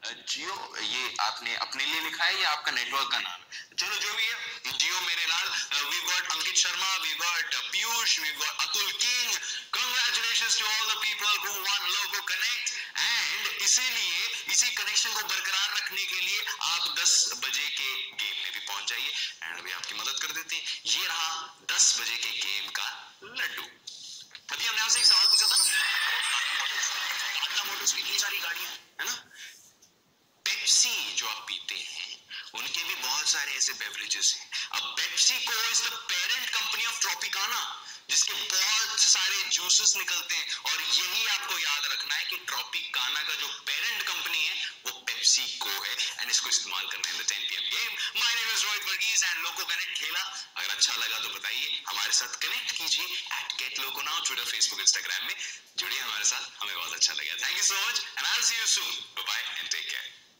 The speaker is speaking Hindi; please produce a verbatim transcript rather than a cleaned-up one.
जियो ये आपने अपने लिए लिखा है या आपका नेटवर्क का नाम है? चलो जो भी है, जियो मेरे लाल, we got Ankit Sharma, we got Piyush, we got Atul king. Congratulations to all the people who won logo connect. And इसीलिए इसी कनेक्शन को बरकरार रखने के लिए आप दस बजे के गेम में भी पहुंच जाइए एंड अभी आपकी मदद कर देते हैं। ये रहा दस बजे के गेम का लड्डू। अभी हमने आपसे एक सवाल पूछा था ना, टाटा मोटर्स की इतनी सारी गाड़ियां है ना, पेप्सी जो आप पीते हैं उनके भी बहुत सारे ऐसे बेवरेजेस हैं। अब PepsiCo is the parent company of Tropicana, जिसके बहुत सारे जूसेस निकलते हैं, और यही आपको याद रखना है कि ट्रॉपिकाना का जो पेरेंट कंपनी है वो पेप्सी को है एंड इसको इस्तेमाल करना है the ten P M game. My name is Rohit Varghese and loco connect खेला। अगर अच्छा लगा तो बताइए, हमारे साथ कनेक्ट कीजिए at get Loco now, Twitter, Facebook, Instagram में जुड़िए हमारे साथ, हमें बहुत अच्छा लगा। Thank you so much and I will see you soon. Bye bye and take care.